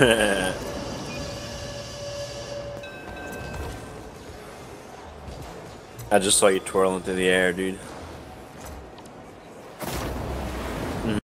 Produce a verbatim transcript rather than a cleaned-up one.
I just saw you twirling through the air, dude.